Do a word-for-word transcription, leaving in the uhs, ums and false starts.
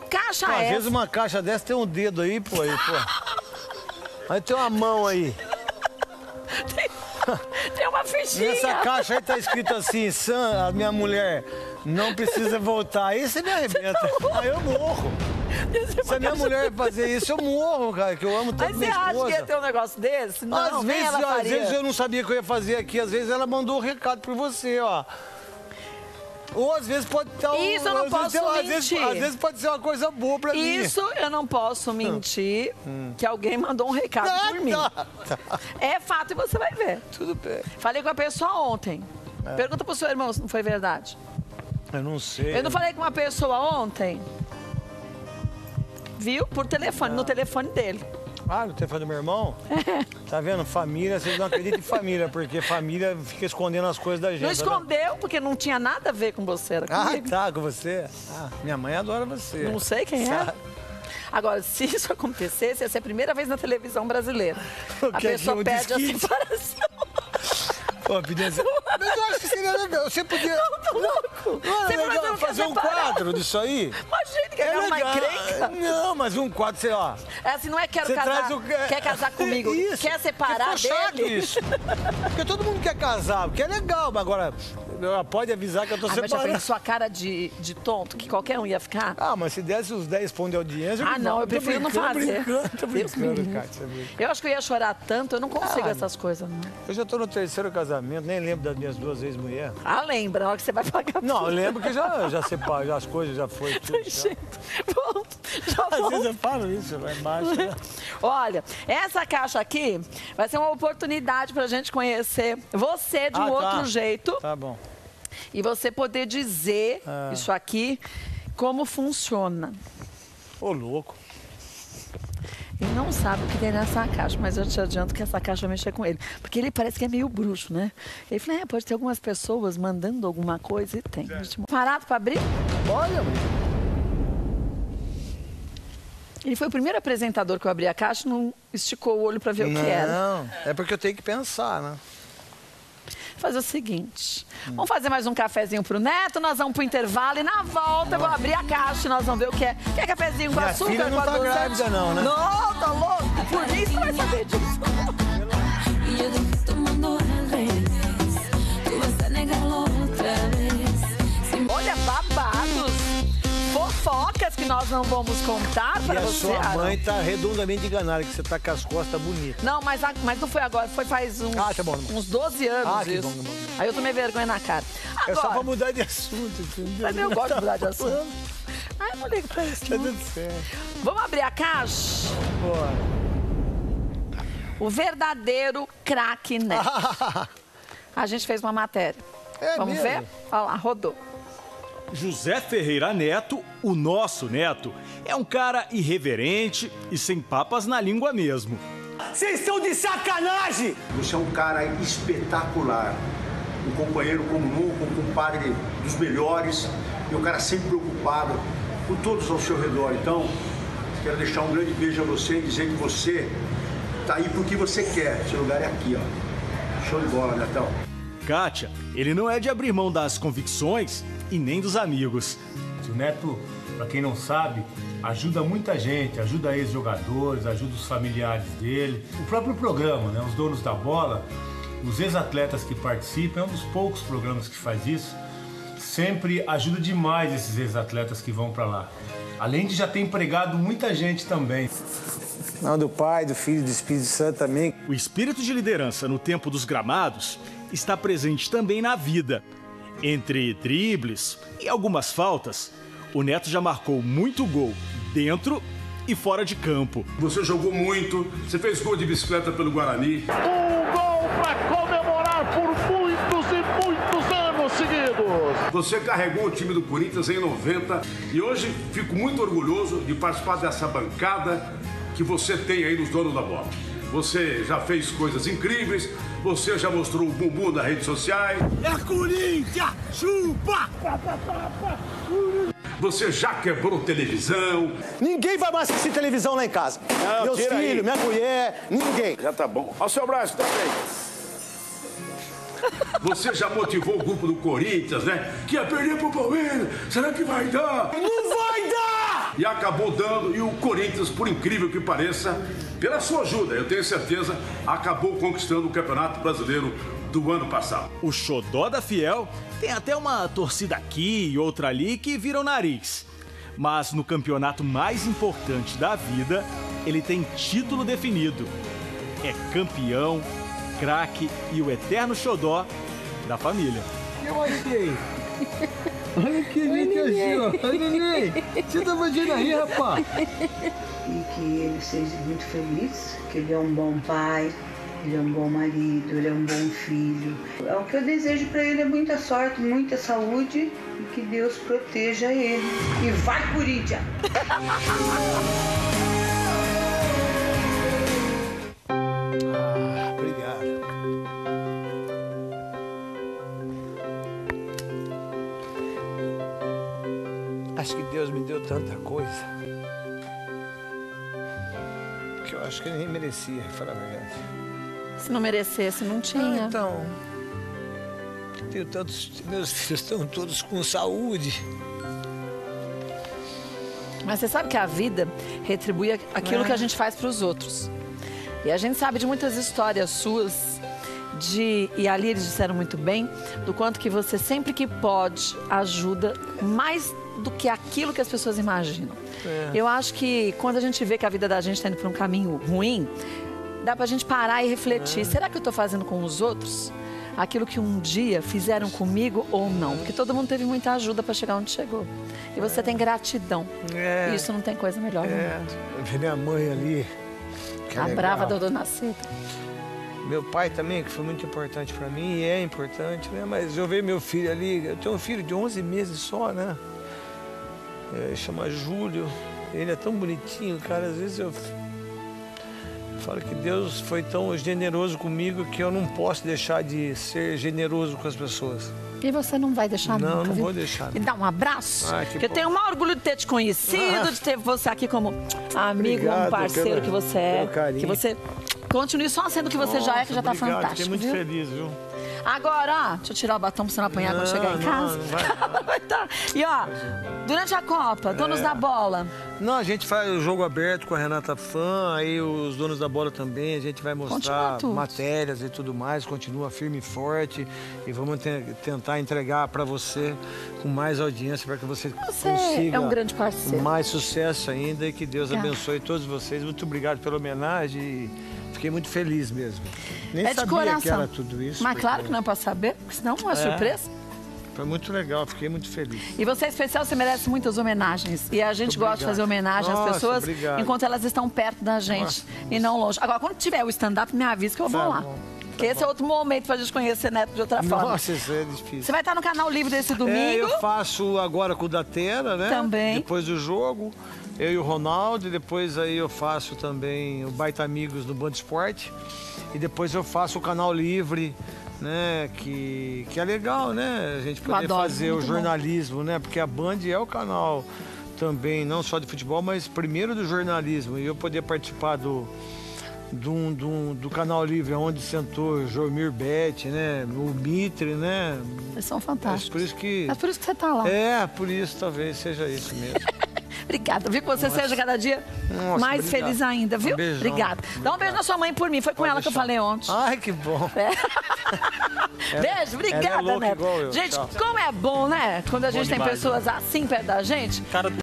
caixa Pô, é às essa? vezes uma caixa dessa tem um dedo aí, pô. Aí, pô. Aí tem uma mão aí. Tem, tem uma fichinha. Nessa caixa aí tá escrito assim, Sam, a minha mulher não precisa voltar. Aí você me arrebenta. Aí eu morro. Se a minha mulher fazer isso, eu morro, cara, que eu amo tanto Mas você minha esposa. acha que ia ter um negócio desse? Não, às nem vezes, ela às faria. vezes eu não sabia que eu ia fazer aqui, às vezes ela mandou um recado pra você, ó. Ou às vezes pode estar... Isso eu não às posso vezes, mentir. Às vezes, às vezes pode ser uma coisa boa pra mim. Isso eu não posso mentir, hum. que alguém mandou um recado Ah, por mim. tá, tá. É fato e você vai ver. Tudo bem. Falei com a pessoa ontem. É. Pergunta pro seu irmão se não foi verdade. Eu não sei. Eu não falei com uma pessoa ontem? Viu? Por telefone, Ah. no telefone dele. Ah, no telefone do meu irmão? Tá vendo? Família, vocês não acreditam em família, porque família fica escondendo as coisas da gente. Não tá escondeu, porque não tinha nada a ver com você, era comigo. Ah, tá, com você? Ah, minha mãe adora você. Não sei quem é. Agora, se isso acontecesse, ia ser a primeira vez na televisão brasileira. O A que é pessoa que eu pede a desquite? separação. Pô, Pidência, mas eu acho que seria legal. Você podia... Não, tô louco. Não, Você é legal não quer fazer um separar? quadro disso aí? Imagina, quer ganhar uma encrenca. Não, mas um quadro, sei lá. É assim, não é quero Você casar, traz o... quer casar comigo, Isso. quer separar Ficou chato dele. isso. Porque todo mundo quer casar, porque é legal, mas agora pode avisar que eu tô Ah, mas já separando. pensou a cara de, de tonto que qualquer um ia ficar? Ah, mas se desse os dez pontos de audiência... Ah, não, eu tô prefiro não brincando, fazer. Brincando, tô Deus me brincando, livre. Kátia. Eu acho que eu ia chorar tanto, eu não consigo Ah, essas coisas, não. Eu já tô no terceiro casamento, nem lembro das minhas duas ex-mulheres. Ah, lembra, na hora que você vai pagar Não, eu tudo. lembro que já, já separou, já as coisas já foi tudo. Já. Gente, bom, já Às vou. vezes eu falo isso lá embaixo. Né? Olha, essa caixa aqui vai ser uma oportunidade pra gente conhecer você de um Ah, tá. outro jeito Tá bom. e você poder dizer Ah. isso aqui, como funciona. Ô, louco. Ele não sabe o que tem nessa caixa, mas eu te adianto que essa caixa vai mexer com ele. Porque ele parece que é meio bruxo, né? Ele falou, é, pode ter algumas pessoas mandando alguma coisa e tem. Parado pra abrir? Olha, Ele foi o primeiro apresentador que eu abri a caixa e não esticou o olho pra ver o não, que era. Não, é porque eu tenho que pensar, né? Fazer o seguinte, vamos fazer mais um cafezinho pro Neto, nós vamos pro intervalo e na volta eu vou abrir a caixa e nós vamos ver o que é. Quer cafezinho com Minha açúcar? filha não com tá adoçante? grávida não, né? Não, tá louco? Por mim você vai saber disso. Y yo te estoy tomando al revés. Tú vas a negarlo otra vez. Sin Olha, babados, fofocas que nós não vamos contar E para a você. sua Aaron. mãe tá redondamente enganada, que você tá com as costas bonitas. Não, mas, a- mas não foi agora, foi faz uns, Ah, tá bom, tá bom. uns doze anos Ah, que isso. bom, que bom. Aí eu tomei vergonha na cara. É só pra Agora, mudar de assunto, entendeu? mas eu gosto de mudar de assunto. Ai, eu não ligo pra isso, Tá não. tudo certo. Vamos abrir a caixa? Bora. O verdadeiro craque Neto. A gente fez uma matéria. É Vamos mesmo? ver? Olha lá, rodou. José Ferreira Neto, o nosso Neto, é um cara irreverente e sem papas na língua mesmo. Vocês estão de sacanagem! Você é um cara espetacular, um companheiro como nunca, um compadre dos melhores e um cara sempre preocupado com todos ao seu redor. Então, quero deixar um grande beijo a você e dizer que você tá aí porque você quer. Seu lugar é aqui, ó. Show de bola, Netão. Kátia, ele não é de abrir mão das convicções e nem dos amigos. O Neto, para quem não sabe, ajuda muita gente, ajuda ex-jogadores, ajuda os familiares dele. O próprio programa, né, os donos da bola, os ex-atletas que participam, é um dos poucos programas que faz isso, sempre ajuda demais esses ex-atletas que vão para lá. Além de já ter empregado muita gente também. Não, do Pai, do Filho e do Espírito Santo também. O espírito de liderança no tempo dos gramados está presente também na vida. Entre dribles e algumas faltas, o Neto já marcou muito gol dentro e fora de campo. Você jogou muito, você fez gol de bicicleta pelo Guarani. Um gol para comemorar por muitos e muitos anos seguidos. Você carregou o time do Corinthians em noventa e hoje fico muito orgulhoso de participar dessa bancada que você tem aí nos donos da bola. Você já fez coisas incríveis, você já mostrou o bumbum nas redes sociais. É Corinthians! Chupa! Você já quebrou televisão. Ninguém vai mais assistir televisão lá em casa. Não, Meus tira aí. filhos, minha mulher, ninguém. Já tá bom. Ó, seu braço também. Você já motivou o grupo do Corinthians, né? Que ia perder pro Palmeiras. Será que vai dar? Não vai dar! e acabou dando, e o Corinthians, por incrível que pareça, pela sua ajuda, eu tenho certeza, acabou conquistando o Campeonato Brasileiro do ano passado. O xodó da Fiel tem até uma torcida aqui e outra ali que vira o nariz. Mas no campeonato mais importante da vida, ele tem título definido. É campeão, craque e o eterno xodó da família. Eu achei. Olha que lindo assim, ó. Olha, neném. Você tá fazendo aí, rapaz? E que ele seja muito feliz, que ele é um bom pai, ele é um bom marido, ele é um bom filho. O que eu desejo para ele é muita sorte, muita saúde e que Deus proteja ele. E vai, Corinthians! Ah, obrigado. Acho que Deus me deu tanta coisa que eu acho que eu nem merecia, pra falar a verdade. Se não merecesse, não tinha. Ah, então, tenho tantos, meus filhos estão todos com saúde. Mas você sabe que a vida retribui aquilo É. que a gente faz para os outros. E a gente sabe de muitas histórias suas, de, e ali eles disseram muito bem, do quanto que você sempre que pode ajuda mais do que aquilo que as pessoas imaginam. É. Eu acho que quando a gente vê que a vida da gente está indo para um caminho ruim, dá pra gente parar e refletir. É. Será que eu tô fazendo com os outros aquilo que um dia fizeram comigo ou não? Porque todo mundo teve muita ajuda para chegar onde chegou. E você é. tem gratidão. É. E isso não tem coisa melhor. É. Eu vi minha mãe ali. A legal. Brava da Dona Cida. Meu pai também, que foi muito importante para mim, e é importante, né? Mas eu vejo meu filho ali, eu tenho um filho de onze meses só, né? É, chama Júlio. Ele é tão bonitinho, cara. Às vezes eu falo que Deus foi tão generoso comigo que eu não posso deixar de ser generoso com as pessoas. E você não vai deixar não, nunca, Não, não viu? vou deixar. Me dá um abraço. Ah, que que eu tenho o maior orgulho de ter te conhecido, ah. de ter você aqui como amigo, obrigado, como parceiro pela, que você é. Carinho. Que você continue só sendo o que você Nossa, já é, que já tá obrigado, fantástico. Fiquei muito viu? feliz, viu? Agora, ó, deixa eu tirar o batom pra você não apanhar não, quando chegar em casa. Não, não vai. Tá. E ó, durante a Copa, donos é. da bola. Não, a gente faz o jogo aberto com a Renata Fã, aí os donos da bola também, a gente vai mostrar matérias e tudo mais, continua firme e forte e vamos te tentar entregar para você com mais audiência, para que você, você consiga é um grande parceiro. mais sucesso ainda e que Deus Obrigada. abençoe todos vocês. Muito obrigado pela homenagem e fiquei muito feliz mesmo. Nem é de sabia coração. que era tudo isso. Mas claro que não é para saber, porque senão é uma é. surpresa. Foi muito legal, fiquei muito feliz. E você é especial, você merece muitas homenagens. E a gente gosta de fazer homenagem Nossa, às pessoas obrigado. enquanto elas estão perto da gente. Nossa. E não longe. Agora, quando tiver o stand-up, me avisa que eu vou tá lá. Bom, Porque tá esse bom. é outro momento pra gente conhecer Neto de outra forma. Nossa, isso é difícil. Você vai estar no Canal Livre desse domingo. É, eu faço agora com o Datena, né? Também. Depois do jogo, eu e o Ronaldo. E depois aí eu faço também o Baita Amigos no Band Esporte. E depois eu faço o Canal Livre, né, que, que é legal, né, a gente poder adoro, fazer o jornalismo, bom. né, porque a Band é o canal também, não só de futebol, mas primeiro do jornalismo, e eu poder participar do, do, do, do Canal Livre, onde sentou o Jomir Bete, né, o Mitre, né. Eles são fantásticos. É por isso que... É por isso que você tá lá. É, por isso talvez seja isso mesmo. Obrigada, viu? Que você Nossa. seja cada dia Nossa, mais obrigado. feliz ainda, viu? Um Obrigada. Dá um beijo na sua mãe por mim. Foi com Pode ela deixar. que eu falei ontem. Ai, que bom. É. Beijo, obrigada, é Neto. Gente, Tchau. como é bom, né? Quando a gente bom tem demais, pessoas né? assim perto da gente. Cara...